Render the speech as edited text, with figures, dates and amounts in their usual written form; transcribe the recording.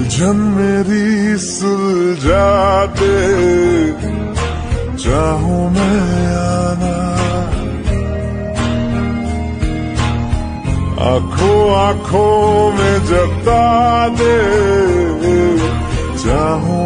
उलझन मेरी सुलझा दे, चाहूं मैं आना। आंखों आंखों में जता दे, चाहूं